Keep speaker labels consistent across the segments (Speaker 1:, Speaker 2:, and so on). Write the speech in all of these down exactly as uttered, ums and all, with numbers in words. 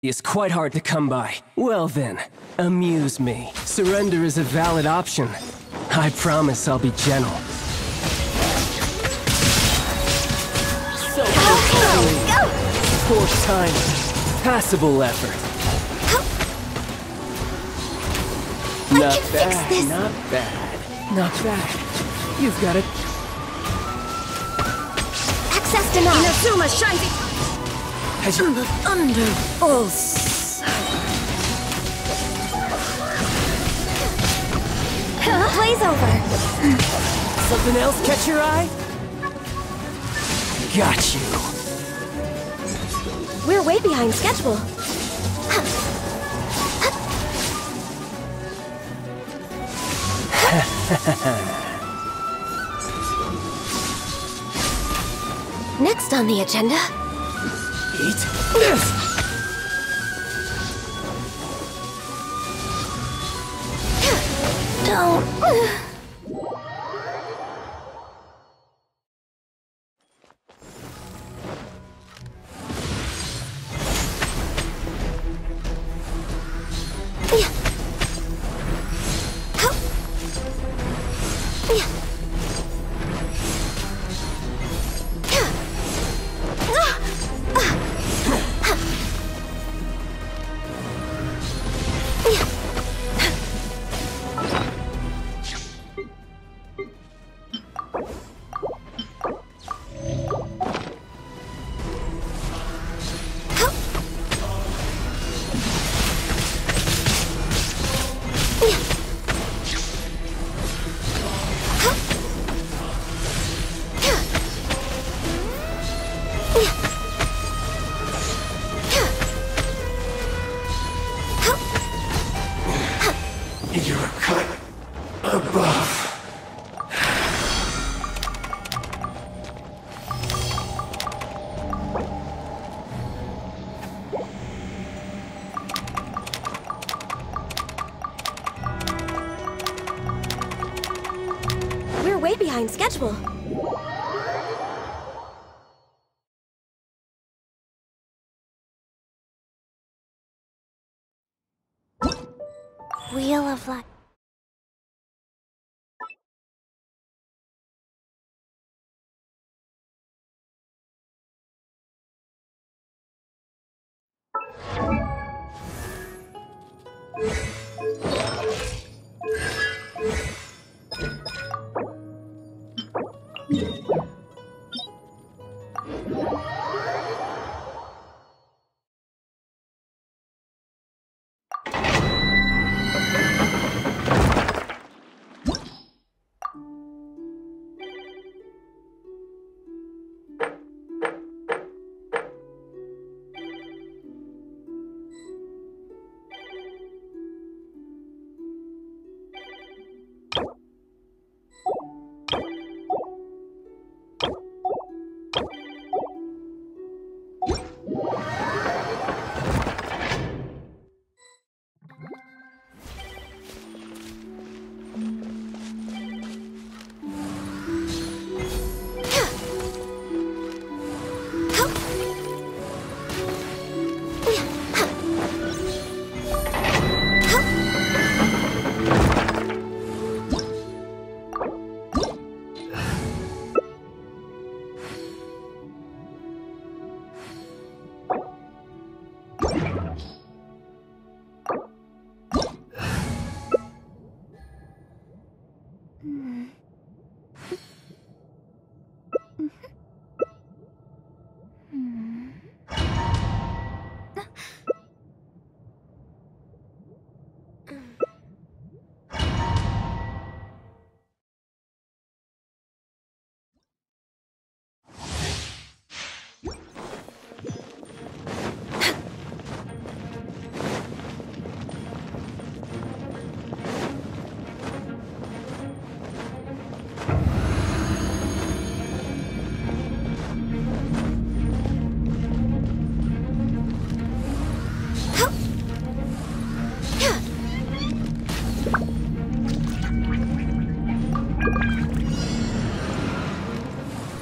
Speaker 1: is quite hard to come by. Well then, amuse me. Surrender is a valid option. I promise I'll be gentle. So
Speaker 2: Go!
Speaker 1: poor time. Passable effort.
Speaker 2: I
Speaker 1: Not
Speaker 2: can
Speaker 1: bad,
Speaker 2: fix this.
Speaker 1: not bad. Not bad. You've got it.
Speaker 2: Access denied.
Speaker 3: Inazuma shines
Speaker 1: Has your...
Speaker 3: the thunderbolts.
Speaker 2: Blaze over.
Speaker 1: Something else catch your eye? Got you.
Speaker 2: We're way behind schedule. Next on the agenda.
Speaker 1: Eat this!
Speaker 2: Don't.
Speaker 4: You're cut above.
Speaker 2: We're way behind schedule. Wheel of Luck.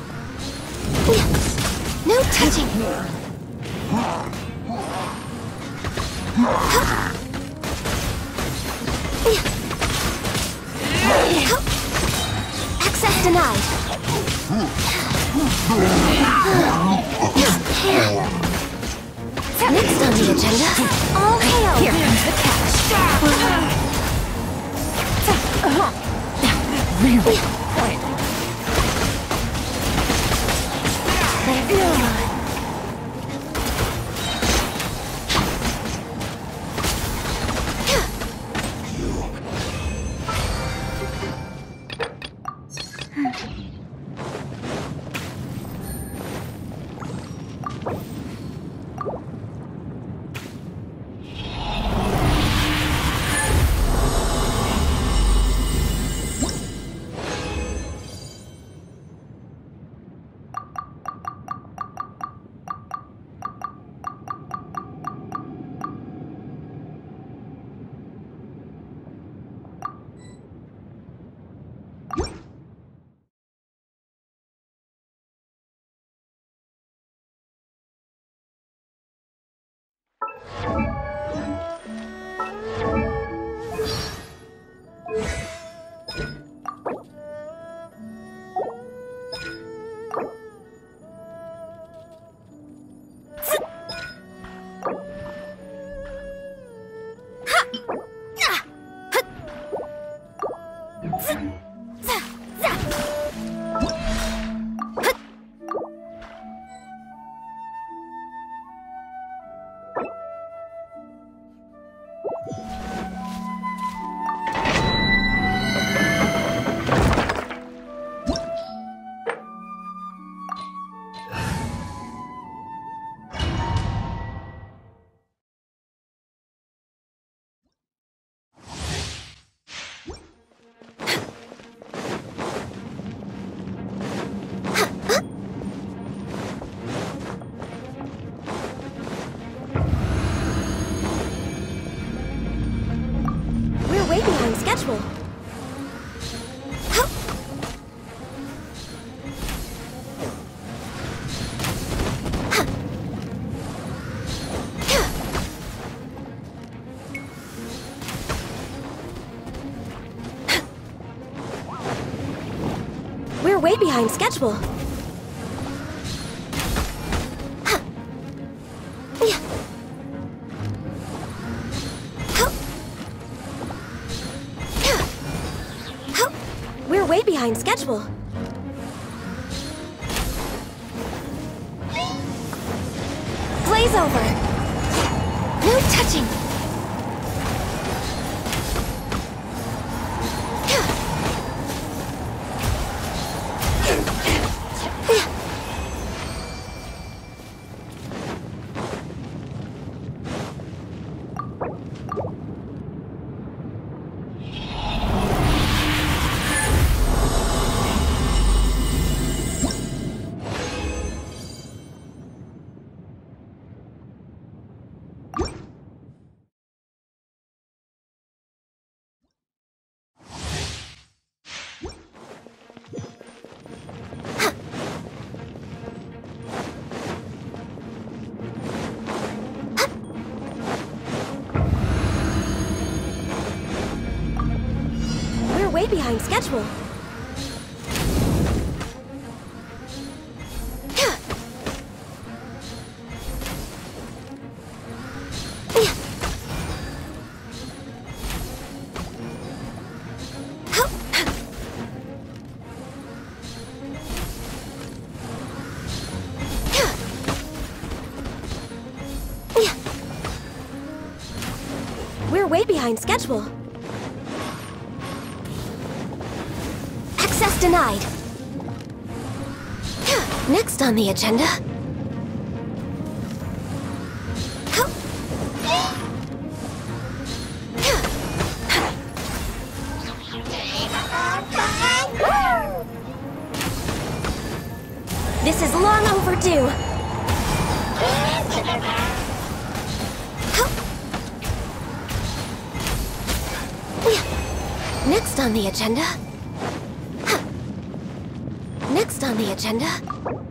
Speaker 2: No touching. Access denied. Next on the agenda, all hail!
Speaker 3: Here comes the catch. Really quiet.
Speaker 2: Way behind schedule. We're way behind schedule. We're way behind schedule. Blaze over. No touching. Way behind schedule. We're way behind schedule. Access denied. Next on the agenda. This is long overdue. Next on the agenda. Next on the agenda.